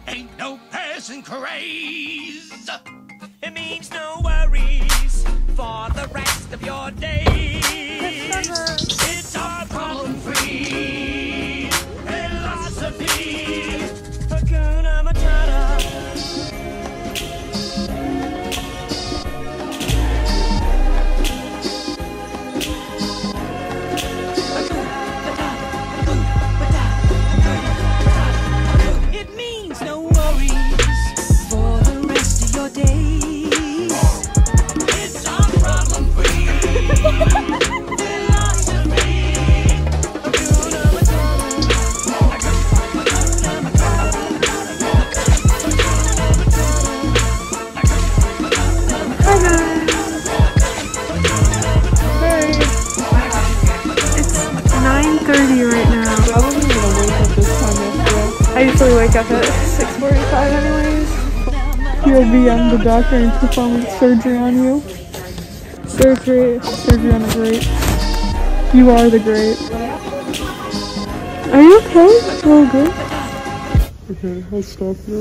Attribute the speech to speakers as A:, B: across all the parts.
A: ain't no passing craze.
B: It means no worries for the rest of your days. It's our problem-free philosophy. Hakuna Matata. It means no worries for the rest of your days.
A: It's our problem-free philosophy.
B: Hakuna Matata.
C: Hi guys! Hey! It's 9:30 right now.
D: I wasn't gonna wake up this time yesterday.
C: I usually wake up at 6:45 anyways.
D: POV, I'm the doctor and performing surgery on you. Surgery on the great. You are the great.
C: Are you okay?
D: Oh, good. Okay, I'll stop now.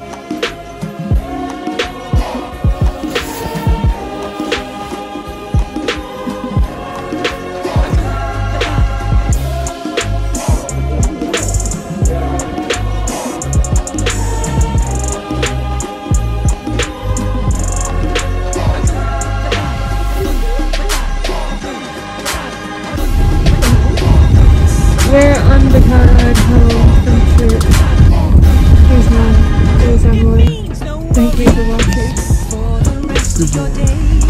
C: We're on the car ride home from church. Here's Mom. Here's Emily. Thank you for watching.
B: For the rest of your days.